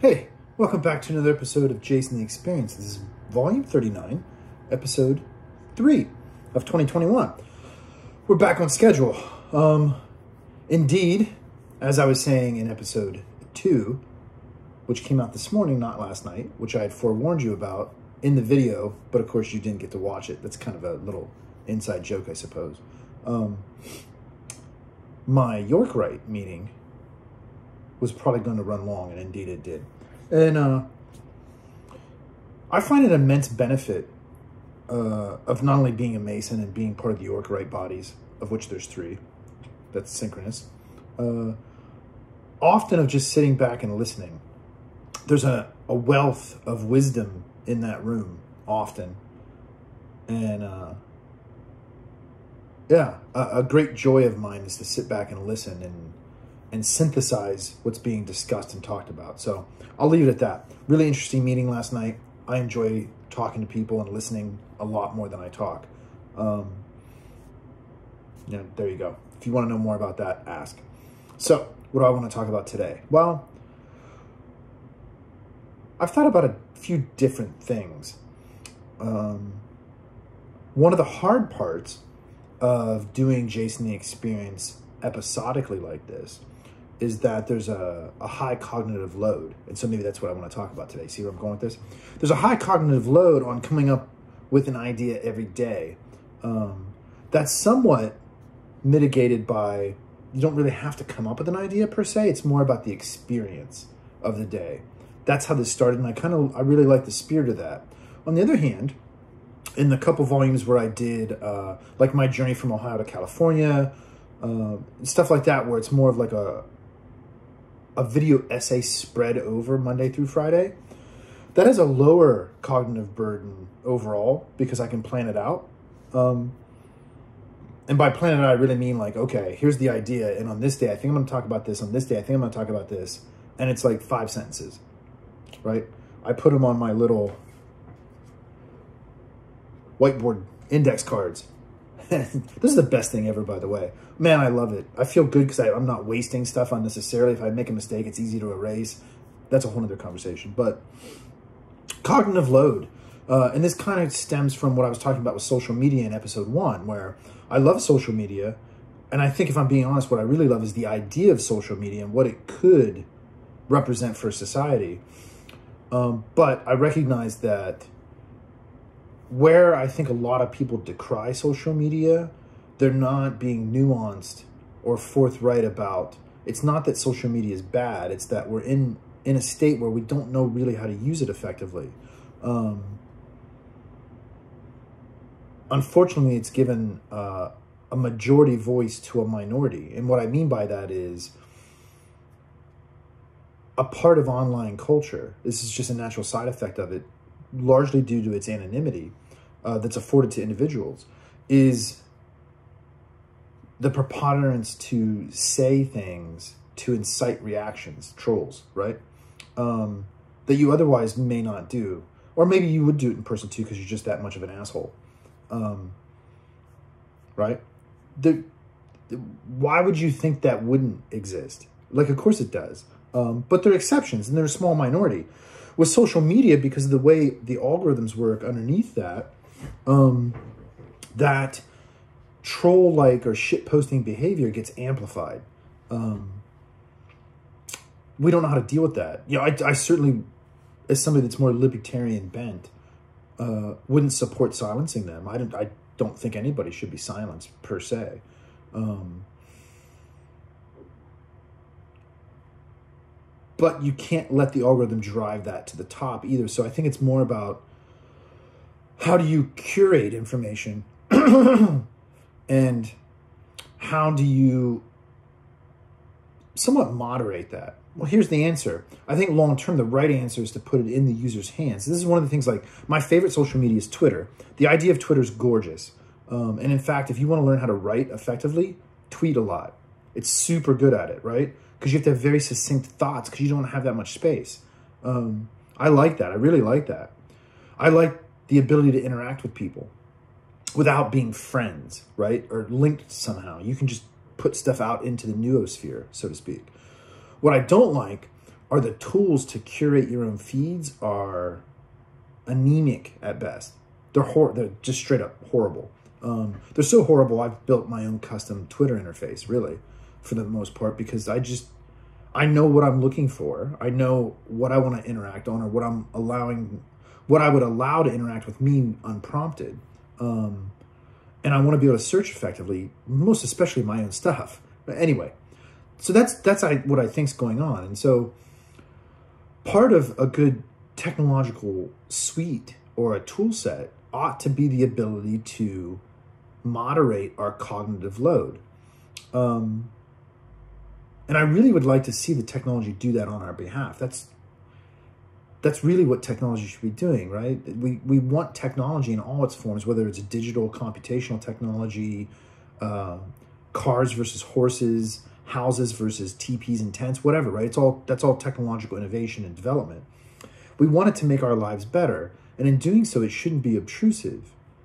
Hey, welcome back to another episode of Jason the Experience. This is volume 39, episode 3 of 2021. We're back on schedule. Indeed, as I was saying in episode 2, which came out this morning, not last night, which I had forewarned you about in the video, but of course you didn't get to watch it. That's kind of a little inside joke, I suppose. My York Right meeting was probably going to run long, and indeed it did. And I find an immense benefit of not only being a Mason and being part of the York Right bodies, of which there's 3, that's synchronous, often of just sitting back and listening. There's a wealth of wisdom in that room, often. And yeah, a great joy of mine is to sit back and listen and synthesize what's being discussed and talked about. So I'll leave it at that. Really interesting meeting last night. I enjoy talking to people and listening a lot more than I talk. There you go. If you want to know more about that, ask. So what do I want to talk about today? Well, I've thought about a few different things. One of the hard parts of doing Jason the Experience episodically like this is that there's a high cognitive load. And so maybe that's what I want to talk about today. See where I'm going with this? There's a high cognitive load on coming up with an idea every day. That's somewhat mitigated by, you don't really have to come up with an idea per se. It's more about the experience of the day. That's how this started. And I really like the spirit of that. On the other hand, in the couple volumes where I did like my journey from Ohio to California, stuff like that, where it's more of like a video essay spread over Monday through Friday, that has a lower cognitive burden overall because I can plan it out. And by plan it out, I really mean like, okay, here's the idea. And on this day, I think I'm going to talk about this. On this day, I think I'm going to talk about this. And it's like 5 sentences, right? I put them on my little whiteboard index cards. This is the best thing ever, by the way. Man, I love it. I feel good because I'm not wasting stuff unnecessarily. If I make a mistake, it's easy to erase. That's a whole other conversation. But cognitive load. And this kind of stems from what I was talking about with social media in episode 1, where I love social media. And I think if I'm being honest, what I really love is the idea of social media and what it could represent for society. But I recognize that where I think a lot of people decry social media, they're not being nuanced or forthright about, it's not that social media is bad, it's that we're in a state where we don't know really how to use it effectively. Unfortunately, it's given a majority voice to a minority. And what I mean by that is a part of online culture, this is just a natural side effect of it, largely due to its anonymity that's afforded to individuals, is the preponderance to say things to incite reactions, trolls, right? That you otherwise may not do. Or maybe you would do it in person too because you're just that much of an asshole. Right? Why would you think that wouldn't exist? Like, of course it does. But there are exceptions, and they're a small minority. With social media, because of the way the algorithms work underneath that, that troll-like or shit-posting behavior gets amplified. We don't know how to deal with that. You know, I certainly, as somebody that's more libertarian bent, wouldn't support silencing them. I don't think anybody should be silenced, per se. But you can't let the algorithm drive that to the top either. So I think it's more about how do you curate information and how do you somewhat moderate that? Well, here's the answer. I think long-term, the right answer is to put it in the user's hands. This is one of the things, like, my favorite social media is Twitter. The idea of Twitter is gorgeous. And in fact, if you want to learn how to write effectively, tweet a lot. It's super good at it, right? Because you have to have very succinct thoughts because you don't have that much space. I like that. I really like that. I like the ability to interact with people without being friends, right? Or linked somehow. You can just put stuff out into the noosphere, so to speak. What I don't like are the tools to curate your own feeds are anemic at best. They're just straight up horrible. They're so horrible, I've built my own custom Twitter interface, really, for the most part, because I know what I'm looking for. I know what I want to interact on, or what I would allow to interact with me unprompted. And I want to be able to search effectively, most especially my own stuff. But anyway, so that's what I think's going on. And so part of a good technological suite or a tool set ought to be the ability to moderate our cognitive load. And I really would like to see the technology do that on our behalf. That's really what technology should be doing, right? We want technology in all its forms, whether it's digital, computational technology, cars versus horses, houses versus teepees and tents, whatever, right? That's all technological innovation and development. We want it to make our lives better. And in doing so, it shouldn't be obtrusive.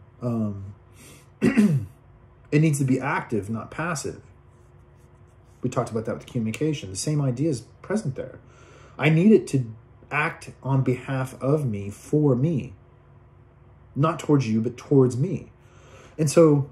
It needs to be active, not passive. We talked about that with communication. The same idea is present there. I need it to act on behalf of me, for me. Not towards you, but towards me. And so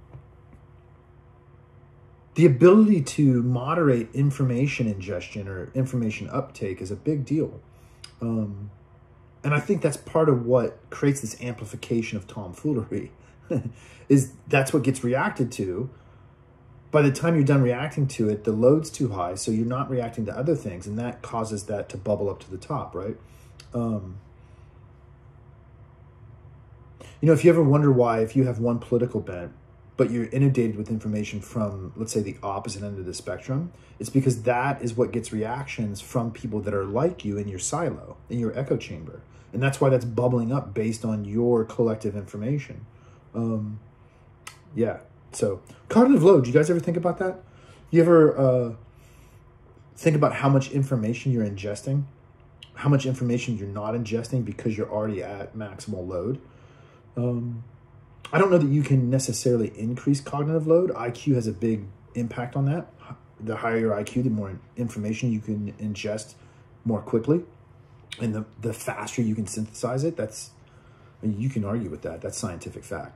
the ability to moderate information ingestion or information uptake is a big deal. And I think that's part of what creates this amplification of tomfoolery. Is that's what gets reacted to. By the time you're done reacting to it, the load's too high, so you're not reacting to other things, and that causes that to bubble up to the top, right? If you ever wonder why, if you have one political bent, but you're inundated with information from, let's say, the opposite end of the spectrum, it's because that is what gets reactions from people that are like you in your silo, in your echo chamber. And that's why that's bubbling up based on your collective information. Yeah. So cognitive load, do you guys ever think about that? You ever think about how much information you're ingesting? How much information you're not ingesting because you're already at maximal load? I don't know that you can necessarily increase cognitive load. IQ has a big impact on that. The higher your IQ, the more information you can ingest more quickly. And the faster you can synthesize it. You can argue with that. That's scientific fact.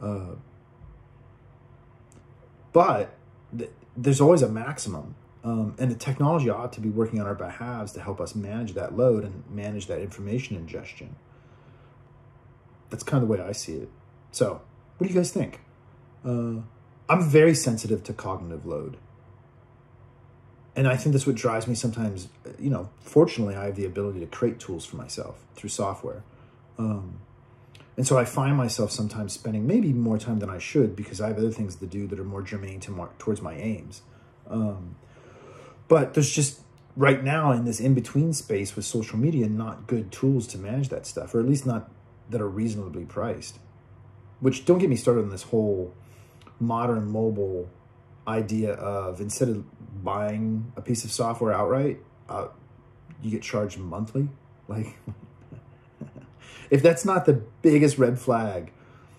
But there's always a maximum. And the technology ought to be working on our behalves to help us manage that load and manage that information ingestion. That's kind of the way I see it. So, what do you guys think? I'm very sensitive to cognitive load. And I think that's what drives me sometimes. Fortunately, I have the ability to create tools for myself through software. And so I find myself sometimes spending maybe more time than I should because I have other things to do that are more germane towards my aims. But there's just, right now in this in-between space with social media, not good tools to manage that stuff, or at least not that are reasonably priced. Which, don't get me started on this whole modern mobile idea of, instead of buying a piece of software outright, you get charged monthly. Like, if that's not the biggest red flag,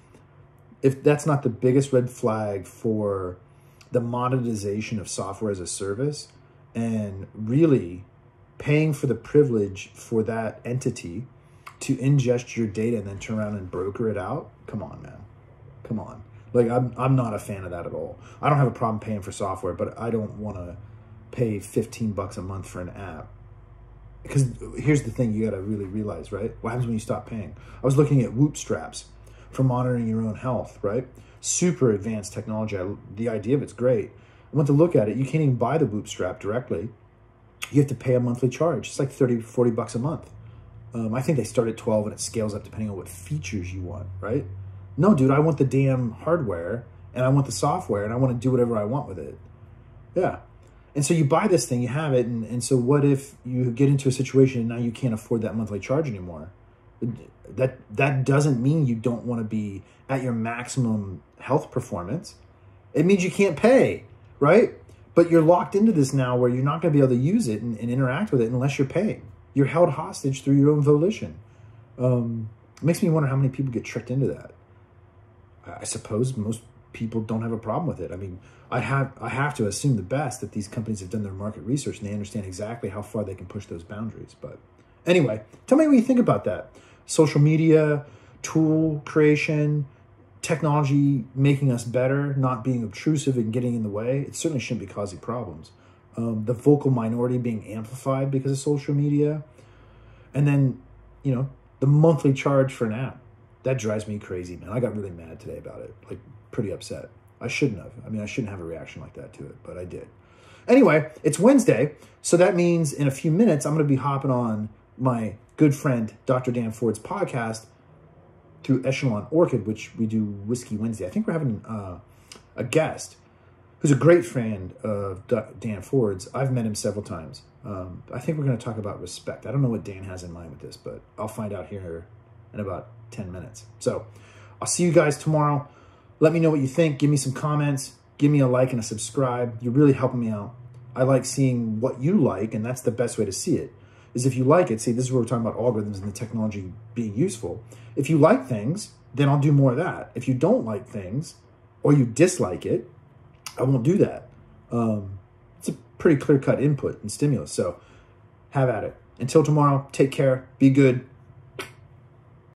for the monetization of software as a service, and really paying for the privilege for that entity to ingest your data and then turn around and broker it out, come on, man. Come on. Like, I'm not a fan of that at all. I don't have a problem paying for software, but I don't want to pay $15 a month for an app. Because here's the thing you got to really realize, right? What happens when you stop paying? I was looking at Whoop straps for monitoring your own health, right? Super advanced technology. The idea of it's great. I went to look at it. You can't even buy the Whoop strap directly. You have to pay a monthly charge. It's like $30-40 a month. I think they start at 12 and it scales up depending on what features you want, right? No, dude, I want the damn hardware and I want the software and I want to do whatever I want with it. Yeah. And so you buy this thing, you have it, and so what if you get into a situation and now you can't afford that monthly charge anymore? That doesn't mean you don't want to be at your maximum health performance. It means you can't pay, right? But you're locked into this now where you're not going to be able to use it and interact with it unless you're paying. You're held hostage through your own volition. It makes me wonder how many people get tricked into that. I suppose most people don't have a problem with it. I mean, I have to assume the best that these companies have done their market research and they understand exactly how far they can push those boundaries. But anyway, tell me what you think about that. Social media, tool creation, technology making us better, not being obtrusive and getting in the way. It certainly shouldn't be causing problems. The vocal minority being amplified because of social media. And then, you know, the monthly charge for an app. That drives me crazy, man. I got really mad today about it, like pretty upset. I shouldn't have. I mean, I shouldn't have a reaction like that to it, but I did. Anyway, it's Wednesday, so that means in a few minutes, I'm going to be hopping on my good friend, Dr. Dan Ford's podcast through Echelon Orchid, which we do Whiskey Wednesday. I think we're having a guest who's a great friend of Dan Ford's. I've met him several times. I think we're going to talk about respect. I don't know what Dan has in mind with this, but I'll find out here in about 10 minutes. So I'll see you guys tomorrow. Let me know what you think. Give me some comments. Give me a like and a subscribe. You're really helping me out. I like seeing what you like, and that's the best way to see it, is if you like it. See, this is where we're talking about algorithms and the technology being useful. If you like things, then I'll do more of that. If you don't like things or you dislike it, I won't do that. It's a pretty clear-cut input and stimulus, so have at it. Until tomorrow, take care, be good,